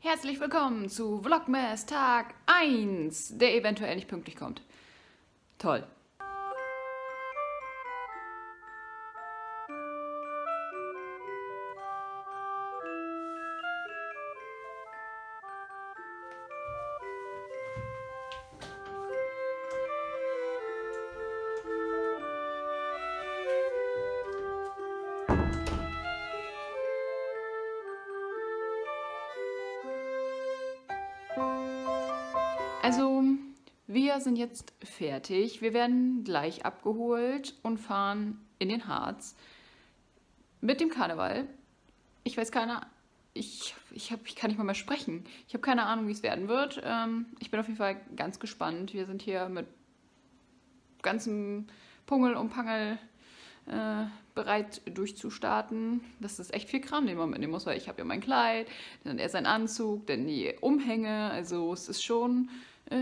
Herzlich willkommen zu Vlogmas Tag 1, der eventuell nicht pünktlich kommt. Toll. Also, wir sind jetzt fertig. Wir werden gleich abgeholt und fahren in den Harz mit dem Karneval. Ich weiß keine Ahnung, ich kann nicht mal mehr sprechen. Ich habe keine Ahnung, wie es werden wird. Ich bin auf jeden Fall ganz gespannt. Wir sind hier mit ganzem Pungel und Pangel bereit durchzustarten. Das ist echt viel Kram, den man mitnehmen muss, weil ich habe ja mein Kleid, dann erst ein Anzug, dann die Umhänge. Also es ist schon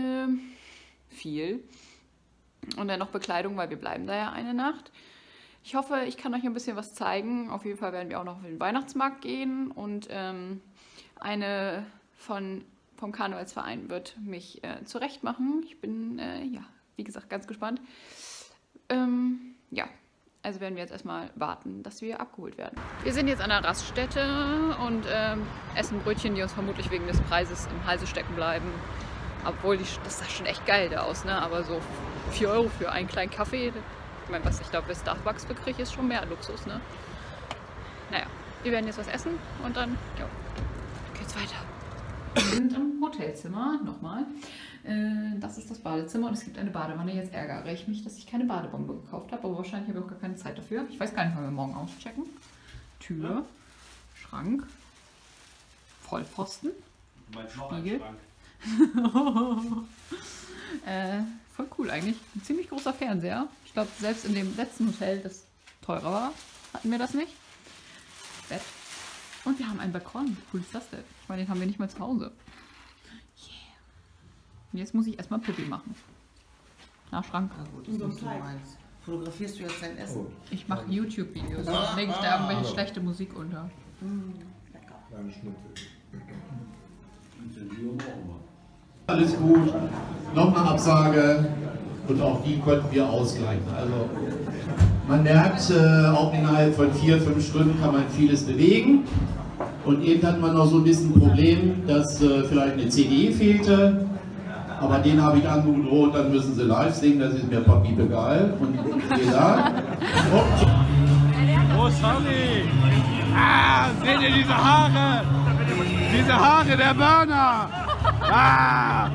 viel. Und dann noch Bekleidung, weil wir bleiben da ja eine Nacht. Ich hoffe, ich kann euch ein bisschen was zeigen. Auf jeden Fall werden wir auch noch auf den Weihnachtsmarkt gehen und eine vom Karnevalsverein wird mich zurecht machen. Ich bin, ja, wie gesagt, ganz gespannt. Ja, also werden wir jetzt erstmal warten, dass wir abgeholt werden. Wir sind jetzt an der Raststätte und essen Brötchen, die uns vermutlich wegen des Preises im Halse stecken bleiben. Obwohl, das sah schon echt geil da aus, ne? Aber so 4 € für einen kleinen Kaffee, ich meine, was ich glaube, was Starbucks bekriege, ist schon mehr Luxus, ne? Naja, wir werden jetzt was essen und dann, ja, geht's weiter. Wir sind im Hotelzimmer, nochmal. Das ist das Badezimmer und es gibt eine Badewanne. Jetzt ärgere ich mich, dass ich keine Badebombe gekauft habe, aber wahrscheinlich habe ich auch gar keine Zeit dafür. Ich weiß gar nicht, wann wir morgen auschecken. Tür, Schrank, Vollpfosten, Spiegel. Voll cool eigentlich. Ein ziemlich großer Fernseher. Ich glaube, selbst in dem letzten Hotel, das teurer war, hatten wir das nicht. Bett. Und wir haben einen Balkon. Wie cool ist das denn? Ich meine, den haben wir nicht mal zu Hause. Yeah. Und jetzt muss ich erstmal Pipi machen. Na, Schrank. Ja, gut, das ist, meinst. Fotografierst du jetzt dein Essen? Ich mache YouTube-Videos. Dann lege ich da irgendwelche schlechte Musik unter. Lecker. Kleine Schnitzel. Alles gut. Noch eine Absage. Und auch die konnten wir ausgleichen. Also man merkt, auch innerhalb von 4-5 Stunden kann man vieles bewegen. Und eben hat man noch so ein bisschen ein Problem, dass vielleicht eine CD fehlte. Aber den habe ich angedroht, dann müssen sie live singen, das ist mir papier egal. Und da. Oh, sorry! Ah, seht ihr diese Haare? Diese Haare, der Burner! Ah!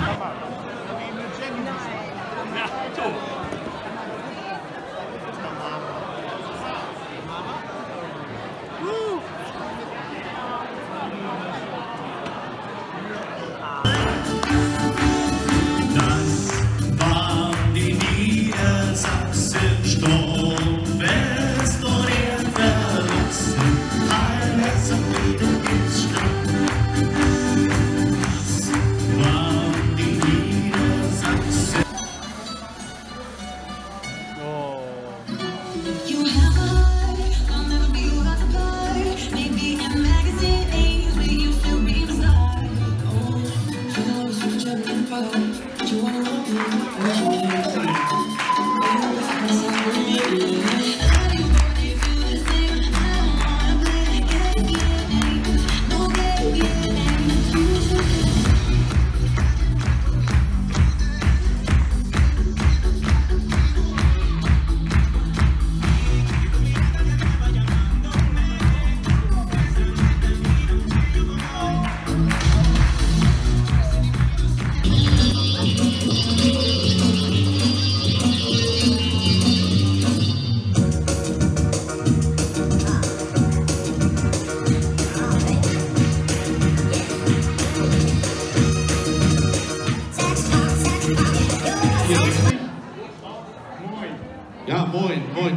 Ja, moin, moin.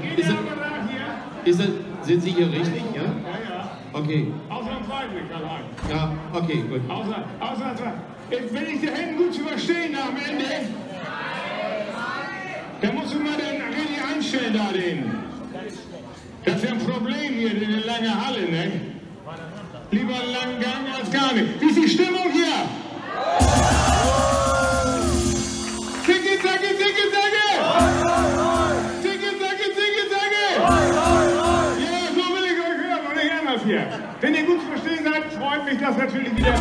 Sind Sie hier richtig? Ja? Ja, ja. Okay. Ausnahmsweise, Karl-Heinz. Ja, okay, gut. Ausnahmsweise. Wenn ich da hinten gut zu verstehen am Ende, dann musst du mal den richtig anstellen da den. Das ist ja ein Problem hier in der langen Halle, ne? Lieber langen Gang als gar nicht. Wie ist die Stimmung hier? Zicke, zacke, zicke, zacke! Zicke, zacke, zicke, zacke! Ja, so will ich euch hören und nicht anders hier. Wenn ihr gut zu verstehen seid, freut mich das natürlich wieder.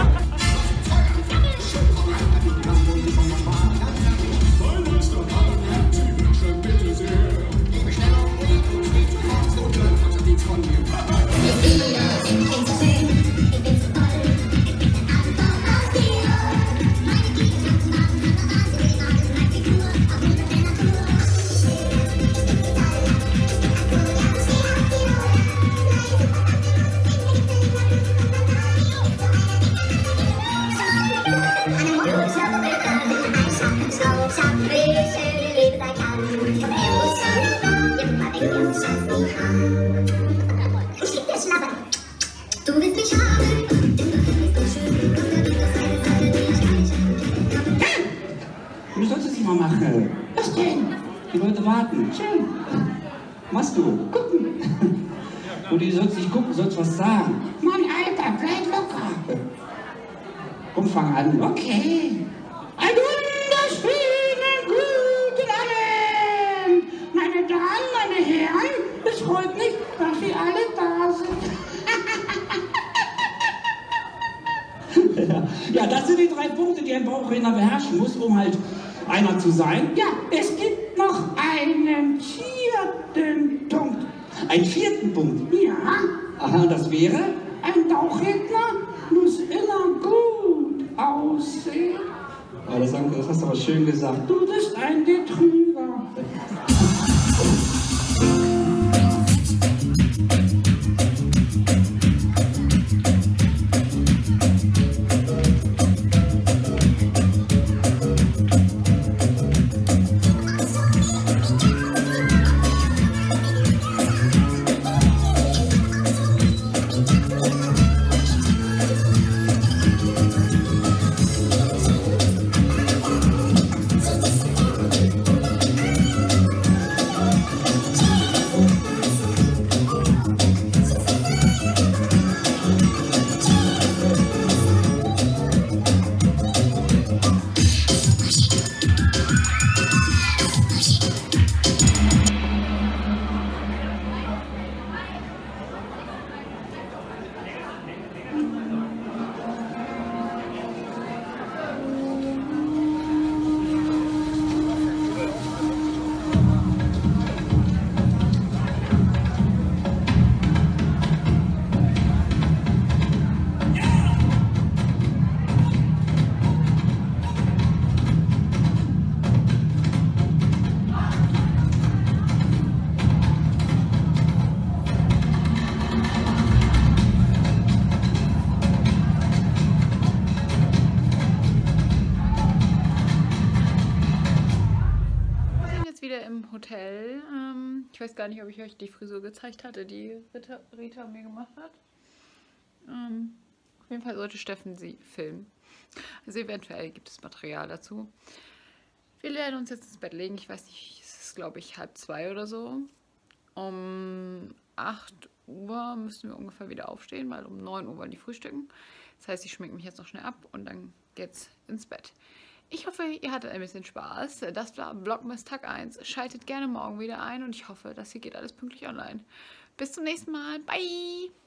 Du willst mich haben, denn du findest mich schön und dann wird das eine Sache, die ich gar nicht habe. Du sollst es nicht mal machen. Was denn? Die Leute warten. Schön. Machst du? Gucken. Und die sollst nicht gucken, sollst was sagen. Mann, Alter, bleib locker. Komm, fang an. Okay. Ein wunderschönen guten Abend. Meine Damen, meine Herren, es freut mich, dass Sie alle da sind. Ja, das sind die 3 Punkte, die ein Bauchredner beherrschen muss, um halt einer zu sein. Ja, es gibt noch einen 4. Punkt. Einen 4. Punkt? Ja. Aha, das wäre? Ein Bauchredner muss immer gut aussehen. Oh, das hast du aber schön gesagt. Du bist ein Betrüger. Im Hotel. Ich weiß gar nicht, ob ich euch die Frisur gezeigt hatte, die Rita mir gemacht hat. Auf jeden Fall sollte Steffen sie filmen. Also eventuell gibt es Material dazu. Wir werden uns jetzt ins Bett legen. Ich weiß nicht, es ist glaube ich 1:30 oder so. Um 8 Uhr müssen wir ungefähr wieder aufstehen, weil um 9 Uhr wollen die frühstücken. Das heißt, ich schminke mich jetzt noch schnell ab und dann geht's ins Bett. Ich hoffe, ihr hattet ein bisschen Spaß. Das war Vlogmas Tag 1. Schaltet gerne morgen wieder ein und ich hoffe, das hier geht alles pünktlich online. Bis zum nächsten Mal. Bye!